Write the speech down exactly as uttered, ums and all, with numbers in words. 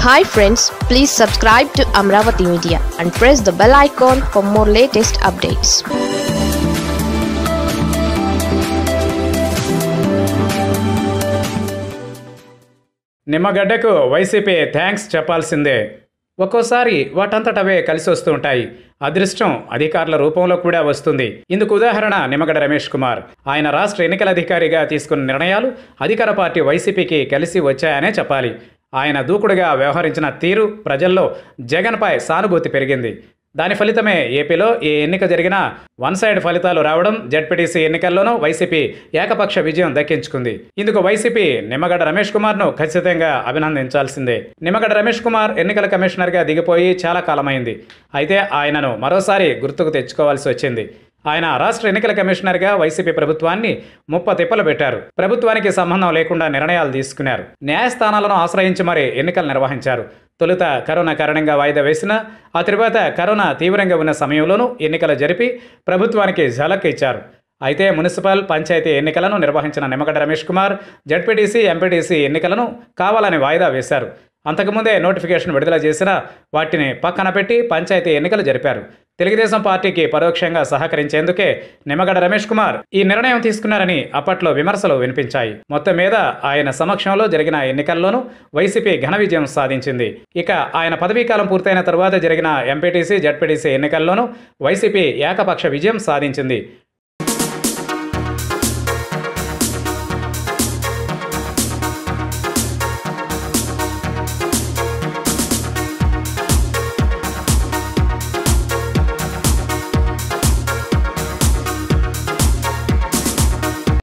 Hi friends, please subscribe to Amaravathi Media and press the bell icon for more latest updates. నిమ్మగడ్డకు YCP thanks చెప్పాల్సిందే. ఒక్కోసారి వాటంతటవే కలిసి వస్తూ ఉంటాయి. అదృష్టం అధికారుల రూపంలో కూడా వస్తుంది. ఇందుకు ఉదాహరణ నిమ్మగడ్డ రమేష్ కుమార్. ఆయన రాష్ట్ర ఎన్నికల అధికారిగా తీసుకున్న నిర్ణయాలు అధికార పార్టీ వైసీపీకి కలిసి వచ్చాయనే చెప్పాలి. ఆయన దూకుడుగా వ్యవహరించిన తీరు ప్రజల్లో జగన్పై సానుభూతి పెరిగింది. దాని ఫలితమే ఏపీలో ఏ ఎన్నిక జరిగినా వన్ సైడ్ ఫలితాలు రావడం, జెడ్పీటీసీ ఎన్నికల్లోనూ వైసీపీ ఏకపక్ష విజయం దక్కించుకుంది. ఇందుకు వైసీపీ నిమ్మగడ్డ రమేష్ కుమార్ను ఖచ్చితంగా అభినందించాల్సిందే. నిమ్మగడ్డ రమేష్ కుమార్ ఎన్నికల కమిషనర్గా దిగిపోయి చాలా కాలమైంది. అయితే ఆయనను మరోసారి గుర్తుకు తెచ్చుకోవాల్సి వచ్చింది. ఆయన రాష్ట్ర ఎన్నికల కమిషనర్గా వైసీపీ ప్రభుత్వాన్ని ముప్ప తిప్పలు పెట్టారు. ప్రభుత్వానికి సంబంధం లేకుండా నిర్ణయాలు తీసుకున్నారు. న్యాయస్థానాలను ఆశ్రయించి మరీ ఎన్నికలు నిర్వహించారు. తొలుత కరోనా కారణంగా వాయిదా వేసినా ఆ తరువాత కరోనా తీవ్రంగా ఉన్న సమయంలోనూ ఎన్నికలు జరిపి ప్రభుత్వానికి ఝలక్ ఇచ్చారు. అయితే మున్సిపల్, పంచాయతీ ఎన్నికలను నిర్వహించిన నిమ్మగడ్డ రమేష్ కుమార్ జెడ్పీటీసీ, ఎంపీటీసీ ఎన్నికలను కావాలని వాయిదా వేశారు. అంతకుముందే నోటిఫికేషన్ విడుదల చేసినా వాటిని పక్కన పెట్టి పంచాయతీ ఎన్నికలు జరిపారు. తెలుగుదేశం పార్టీకి పరోక్షంగా సహకరించేందుకే నిమ్మగడ్డ రమేష్ కుమార్ ఈ నిర్ణయం తీసుకున్నారని అప్పట్లో విమర్శలు వినిపించాయి. మొత్తం మీద ఆయన సమక్షంలో జరిగిన ఎన్నికల్లోనూ వైసీపీ ఘన విజయం సాధించింది. ఇక ఆయన పదవీకాలం పూర్తయిన తరువాత జరిగిన ఎంపీటీసీ, జెడ్పీటీసీ ఎన్నికల్లోనూ వైసీపీ ఏకపక్ష విజయం సాధించింది.